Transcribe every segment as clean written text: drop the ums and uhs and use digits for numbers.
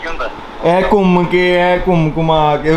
घूम के है, घुमा के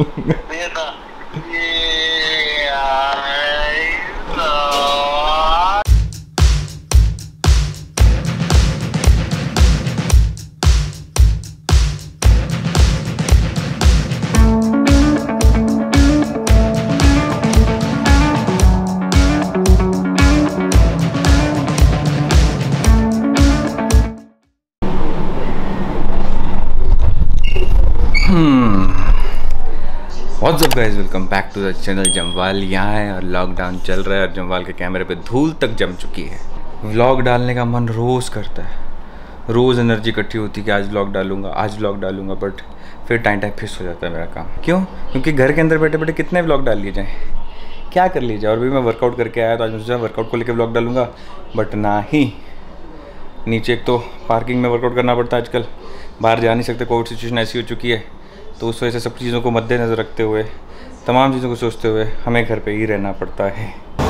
what's up guys, welcome back to the channel. Jamwal यहाँ है और लॉकडाउन चल रहा है और जमवाल के कैमरे पे धूल तक जम चुकी है। व्लॉग डालने का मन रोज़ करता है, रोज़ एनर्जी इकट्ठी होती है कि आज व्लॉग डालूंगा, बट फिर टाइम फिक्स हो जाता है मेरा काम। क्यों? क्योंकि घर के अंदर बैठे बैठे कितने व्लॉग डाल लिए जाएँ, क्या कर लीजिए। और भी मैं वर्कआउट करके आया तो आज मुझे वर्कआउट को लेकर व्लॉग डालूंगा, बट ना ही। नीचे एक तो पार्किंग में वर्कआउट करना पड़ता है आजकल, बाहर जा नहीं सकते, कोविड सिचुएशन ऐसी हो चुकी है। तो उस वजह से सब चीज़ों को मद्देनज़र रखते हुए, तमाम चीज़ों को सोचते हुए हमें घर पे ही रहना पड़ता है।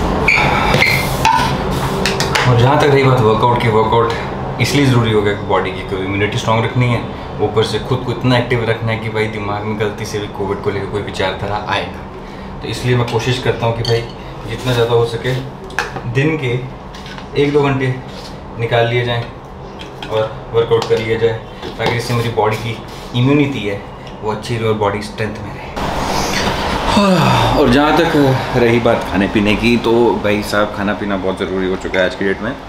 और जहाँ तक रही बात वर्कआउट की, वर्कआउट इसलिए ज़रूरी हो गया कि बॉडी की इम्यूनिटी स्ट्रॉन्ग रखनी है, ऊपर से खुद को इतना एक्टिव रखना है कि भाई दिमाग में गलती से भी कोविड को लेकर कोई विचारधारा आएगा। तो इसलिए मैं कोशिश करता हूँ कि भाई जितना ज़्यादा हो सके दिन के 1-2 घंटे निकाल लिए जाएँ और वर्कआउट कर लिया जाए, ताकि इससे मेरी बॉडी की इम्यूनिटी है वो अच्छी रहे और बॉडी स्ट्रेंथ में रहे। और जहाँ तक रही बात खाने पीने की, तो भाई साहब खाना पीना बहुत ज़रूरी हो चुका है आज की डेट में।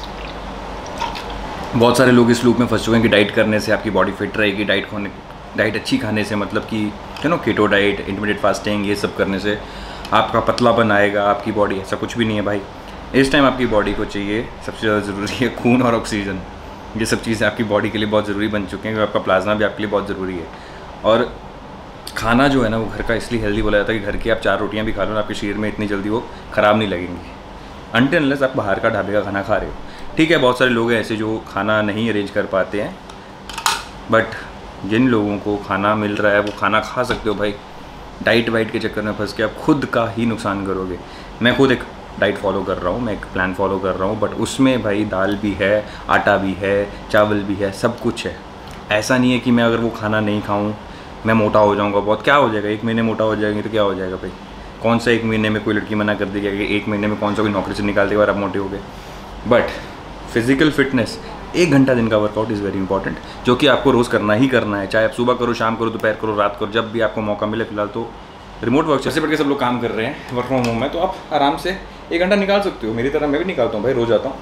बहुत सारे लोग इस लूप में फंस चुके हैं कि डाइट करने से आपकी बॉडी फिट रहेगी, डाइट अच्छी खाने से, मतलब कि कीटो डाइट, इंटरमिटेंट फास्टिंग, ये सब करने से आपका पतलापन आएगा, आपकी बॉडी। ऐसा कुछ भी नहीं है भाई। इस टाइम आपकी बॉडी को चाहिए, सबसे ज़्यादा ज़रूरी है खून और ऑक्सीजन। ये सब चीज़ें आपकी बॉडी के लिए बहुत ज़रूरी बन चुके हैं, क्योंकि आपका प्लाज्मा भी आपके लिए बहुत ज़रूरी है। और खाना जो है ना वो घर का इसलिए हेल्दी बोला जाता है कि घर की आप 4 रोटियां भी खा लो ना, आपके शरीर में इतनी जल्दी वो ख़राब नहीं लगेंगी, अनटिल अनलेस आप बाहर का ढाबे का खाना खा रहे हो। ठीक है, बहुत सारे लोग हैं ऐसे जो खाना नहीं अरेंज कर पाते हैं, बट जिन लोगों को खाना मिल रहा है वो खाना खा सकते हो भाई। डाइट वाइट के चक्कर में फंस के आप खुद का ही नुकसान करोगे। मैं खुद एक डाइट फॉलो कर रहा हूँ, मैं एक प्लान फॉलो कर रहा हूँ, बट उसमें भाई दाल भी है, आटा भी है, चावल भी है, सब कुछ है। ऐसा नहीं है कि मैं अगर वो खाना नहीं खाऊं मैं मोटा हो जाऊंगा बहुत। क्या हो जाएगा, 1 महीने मोटा हो जाएंगे तो क्या हो जाएगा भाई? कौन सा 1 महीने में कोई लड़की मना कर देगी कि 1 महीने में कौन सा कोई नौकरी से निकाल देगा और आप मोटे हो गए। बट फिजिकल फिटनेस, 1 घंटा दिन का वर्कआउट इज़ वेरी इंपॉर्टेंट, जो कि आपको रोज़ करना ही करना है। चाहे आप सुबह करो, शाम करो, दोपहर करो, रात करो, जब भी आपको मौका मिले। फिलहाल तो रिमोट वर्क जैसे बढ़ के सब लोग काम कर रहे हैं, वर्क फ्रॉम होम है, तो आप आराम से 1 घंटा निकाल सकते हो। मेरी तरह मैं भी निकालता हूँ भाई, रोज़ आता हूँ,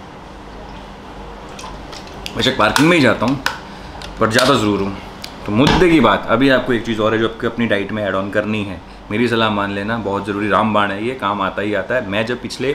बेशक पार्किंग में ही जाता हूँ, पर ज़्यादा ज़रूर हूँ। तो मुद्दे की बात, अभी आपको एक चीज़ और है जो आपको अपनी डाइट में ऐड ऑन करनी है। मेरी सलाह मान लेना, बहुत ज़रूरी। रामबाण है ये, काम आता ही आता है। मैं जब पिछले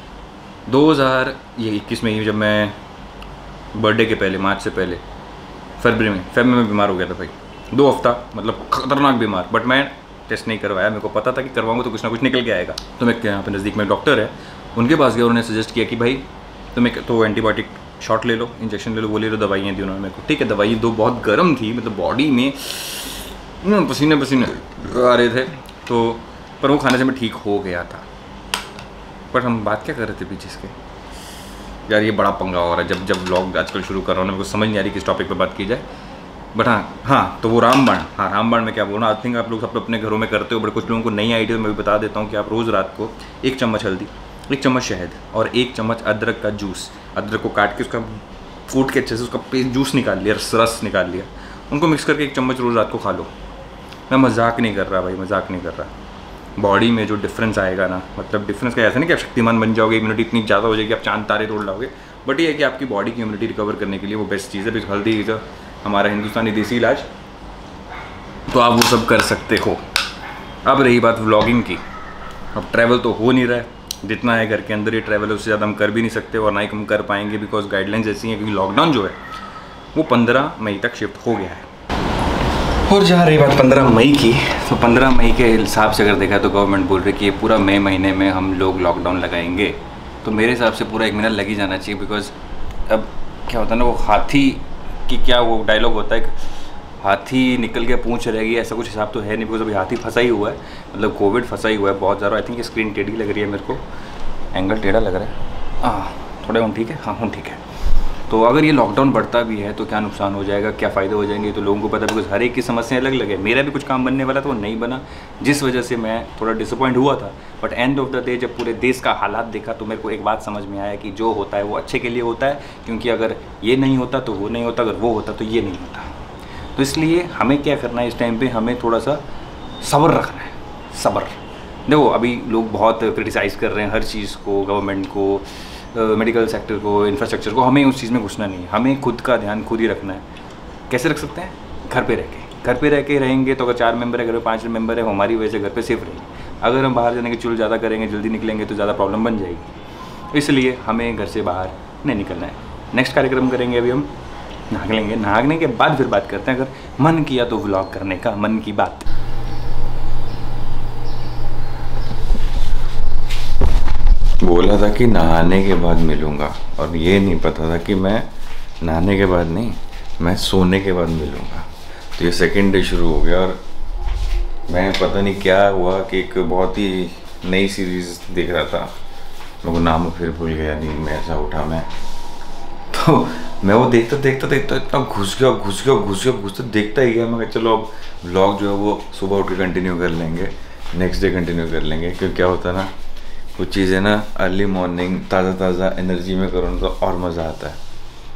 2021 में, जब मैं बर्थडे के पहले, मार्च से पहले, फरवरी में बीमार हो गया था भाई, 2 हफ्ता, मतलब खतरनाक बीमार। बट मैं टेस्ट नहीं करवाया, मेरे को पता था कि करवाऊंगा तो कुछ ना कुछ निकल के आएगा। तो मैं यहाँ पे नज़दीक में डॉक्टर है, उनके पास गया, उन्होंने सजेस्ट किया कि भाई तो एंटीबायोटिक शॉट ले लो, इंजेक्शन ले लो, वो ले लो, दवाइयाँ दी उन्होंने मेरे को। ठीक है, दवाई 2 बहुत गर्म थी, मतलब बॉडी में पसीने आ रहे थे, तो पर वो खाने से मैं ठीक हो गया था। पर हम बात क्या कर रहे थे पीछे इसके? यार ये बड़ा पंगा हो रहा है, जब व्लॉग आजकल शुरू कर रहा हूँ, मेरे को समझ नहीं आ रही किस टॉपिक पे बात की जाए। बट हाँ, तो वो रामबाण में क्या बोलना, आई थिंक आप लोग सब अपने घरों में करते हो, बट कुछ लोगों को नहीं आइडिया, मैं भी बता देता हूँ कि आप रोज़ रात को 1 चम्मच हल्दी, 1 चम्मच शहद और 1 चम्मच अदरक का जूस, अदरक को काट के उसका कूट के अच्छे से उसका पेस्ट जूस निकाल लिया, रस निकाल लिया, उनको मिक्स करके 1 चम्मच रोज़ रात को खा लो। मैं मजाक नहीं कर रहा भाई, मजाक नहीं कर रहा। बॉडी में जो डिफरेंस आएगा ना, मतलब डिफरेंस का ऐसा नहीं कि आप शक्तिमान बन जाओगे, इम्यूनिटी इतनी ज़्यादा हो जाएगी आप चांद तारे तोड़ लाओगे, बट ये है कि आपकी बॉडी की इम्यूनिटी रिकवर करने के लिए वो बेस्ट चीज़ है। बिकॉज हल्दी इज़ हमारा हिंदुस्तानी देसी इलाज, तो आप वो सब कर सकते हो। अब रही बात व्लॉगिंग की, अब ट्रैवल तो हो नहीं रहा है, जितना है घर के अंदर ही ट्रैवल है, उससे ज़्यादा हम कर भी नहीं सकते और ना ही हम कर पाएंगे, बिकॉज गाइडलाइंस ऐसी हैं। क्योंकि लॉकडाउन जो है वो 15 मई तक शिफ्ट हो गया है। और जहाँ रही बात 15 मई की, तो 15 मई के हिसाब से अगर देखा तो गवर्नमेंट बोल रही है कि ये पूरा मई महीने में हम लोग लॉकडाउन लगाएंगे। तो मेरे हिसाब से पूरा 1 महीना लग ही जाना चाहिए, बिकॉज अब क्या होता है ना, वो हाथी की क्या वो डायलॉग होता है, हाथी निकल के पूंछ रहेगी, ऐसा कुछ हिसाब तो है नहीं, बिकॉज अभी हाथी फंसा ही हुआ है, मतलब कोविड फंसा ही हुआ है बहुत ज़्यादा। आई थिंक स्क्रीन टेढ़ी लग रही है मेरे को, एंगल टेढ़ा लग रहा है। थोड़ा ठीक है, हाँ ठीक है। तो अगर ये लॉकडाउन बढ़ता भी है तो क्या नुकसान हो जाएगा, क्या फ़ायदे हो जाएंगे, तो लोगों को पता है, बिकॉज हर एक की समस्याएं अलग अलग है। मेरा भी कुछ काम बनने वाला था, वो नहीं बना, जिस वजह से मैं थोड़ा डिसअपॉइंट हुआ था। But end of the day जब पूरे देश का हालात देखा तो मेरे को एक बात समझ में आया कि जो होता है वो अच्छे के लिए होता है, क्योंकि अगर ये नहीं होता तो वो नहीं होता, अगर वो होता तो ये नहीं होता। तो इसलिए हमें क्या करना है इस टाइम पे, हमें थोड़ा सा सब्र रखना है। सब्र देखो, अभी लोग बहुत क्रिटिसाइज़ कर रहे हैं हर चीज़ को, गवर्नमेंट को, मेडिकल सेक्टर को, इंफ्रास्ट्रक्चर को। हमें उस चीज़ में घुसना नहीं है, हमें खुद का ध्यान खुद ही रखना है। कैसे रख सकते हैं? घर पे रह के रहेंगे तो अगर 4 मेंबर है घर में, 5 मेंबर है, हमारी वजह से घर पे सेफ रहेंगे। अगर हम बाहर जाने की चुल ज़्यादा करेंगे, जल्दी निकलेंगे तो ज़्यादा प्रॉब्लम बन जाएगी। इसलिए हमें घर से बाहर नहीं निकलना है। नेक्स्ट कार्यक्रम करेंगे अभी हम, नहा लेंगे, नहाने के बाद फिर बात करते हैं। अगर मन किया तो व्लॉग करने का, मन की बात। बोला था कि नहाने के बाद मिलूँगा, और ये नहीं पता था कि मैं नहाने के बाद नहीं, मैं सोने के बाद मिलूँगा। तो ये सेकंड डे शुरू हो गया और मैं पता नहीं क्या हुआ कि एक बहुत ही नई सीरीज़ देख रहा था, मेरे को नाम फिर भूल गया, नींद में ऐसा उठा मैं, तो मैं वो देखता इतना घुसते देखता ही गया। मैं चलो अब व्लॉग जो है वो सुबह उठ के कंटिन्यू कर लेंगे, नेक्स्ट डे कंटिन्यू कर लेंगे, क्योंकि क्या होता है ना, कुछ चीज़ें ना अर्ली मॉर्निंग ताज़ा एनर्जी में करो तो और मज़ा आता है।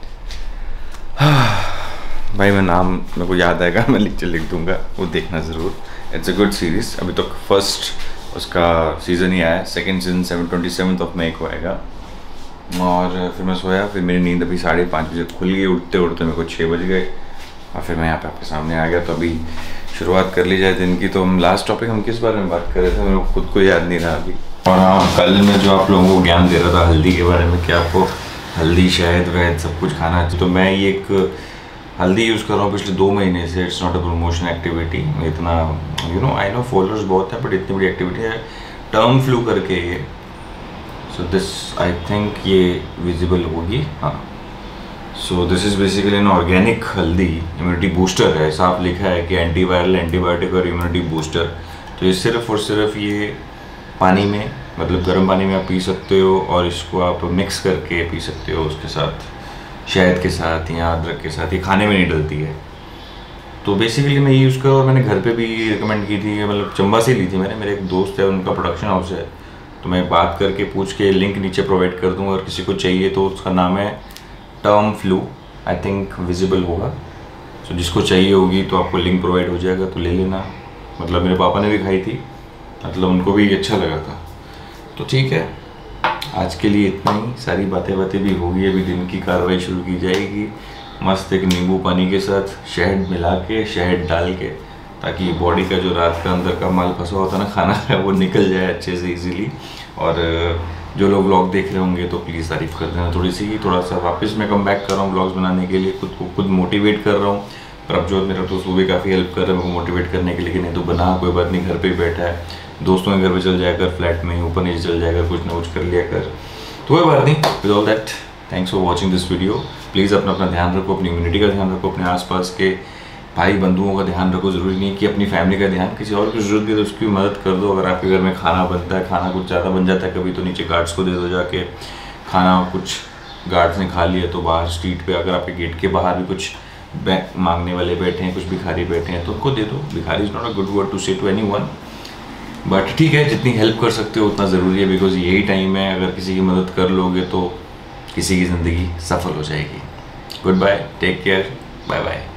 भाई मैं नाम मेरे को याद आएगा, मैं लिख दूँगा, वो देखना ज़रूर। It's a good series. अभी तक फर्स्ट उसका सीज़न ही आया, सेकेंड सीज़न 27 मई को आएगा। और फिर मैं सोया, फिर मेरी नींद अभी 5:30 बजे खुल गई, उठते मेरे को 6 बज गए, और फिर मैं यहाँ पे आपके सामने आ गया। तो अभी शुरुआत कर ली जाए दिन की। तो हम लास्ट टॉपिक हम किस बारे में बात कर रहे थे, मेरे को खुद को याद नहीं रहा अभी। और हाँ, कल मैं जो आप लोगों को ज्ञान दे रहा था हल्दी के बारे में, कि आपको हल्दी, शहद वहद सब कुछ खाना चाहिए। तो मैं ये एक हल्दी यूज़ कर रहा हूँ पिछले 2 महीने से। It's not a promotion activity, इतना आई नो फॉलोअर्स बहुत है, बट इतनी बड़ी एक्टिविटी है। टर्म फ्लू करके ये, सो दिस आई थिंक ये विजिबल होगी, हाँ। So this is basically an organic हल्दी, इम्यूनिटी बूस्टर है। साफ लिखा है कि एंटीवायरल, एंटीबायोटिक और इम्यूनिटी बूस्टर। तो ये सिर्फ और सिर्फ ये पानी में, मतलब गर्म पानी में आप पी सकते हो, और इसको आप मिक्स करके पी सकते हो उसके साथ, शहद के साथ या अदरक के साथ। ये खाने में नहीं डलती है। तो बेसिकली मैं ये यूज़ करूँ, और मैंने घर पे भी रिकमेंड की थी, मतलब चंबा से ली थी मैंने। मेरे एक दोस्त है, उनका प्रोडक्शन हाउस है, तो मैं बात करके पूछ के लिंक नीचे प्रोवाइड कर दूँगा, और किसी को चाहिए तो उसका नाम है term flu, I think visible होगा। सो जिसको चाहिए होगी तो आपको लिंक प्रोवाइड हो जाएगा, तो ले लेना। मतलब मेरे पापा ने भी खाई थी, मतलब उनको भी अच्छा लगा था। तो ठीक है, आज के लिए इतना ही। सारी बातें भी होगी, अभी दिन की कार्रवाई शुरू की जाएगी। मस्त एक नींबू पानी के साथ शहद मिला के, शहद डाल के, ताकि बॉडी का जो रात का अंदर का माल फंसा होता है ना खाना का, वो निकल जाए अच्छे से इजीली। और जो लोग व्लॉग देख रहे होंगे तो प्लीज़ तारीफ़ कर देना थोड़ा सा। वापस मैं कम बैक कर रहा हूँ व्लॉग्स बनाने के लिए, खुद को खुद मोटिवेट कर रहा हूँ। प्रभजोत मेरा दोस्त, वो भी काफ़ी हेल्प कर रहा है मेरे को मोटिवेट करने के लिए, कि नहीं तो बना, कोई बात नहीं, घर पे ही बैठा है, दोस्तों के घर पे चल जाया कर, फ्लैट में ऊपर नीचे चल जाया कर, कुछ ना कुछ कर लिया कर। तो कोई बात नहीं। With all that, thanks for watching this video. Please अपना ध्यान रखो, अपनी इम्यूनिटी का ध्यान रखो, अपने आसपास के भाई बंधुओं का ध्यान रखो। ज़रूरी नहीं कि अपनी फैमिली का ध्यान, किसी और की ज़रूरत है तो उसकी मदद कर दो। अगर आपके घर में खाना बनता है, खाना कुछ ज़्यादा बन जाता है कभी, तो नीचे गार्ड्स को दे दो जाके खाना। कुछ गार्ड्स ने खा लिया तो बाहर स्ट्रीट पे, अगर आपके गेट के बाहर भी कुछ मांगने वाले बैठे हैं, कुछ भिखारी बैठे हैं, तो उनको दे दो। Bhikhari is not a good word to say to anyone, but ठीक है, जितनी हेल्प कर सकते हो उतना ज़रूरी है, बिकॉज यही टाइम है, अगर किसी की मदद कर लोगे तो किसी की ज़िंदगी सफल हो जाएगी। Good bye, take care, bye bye.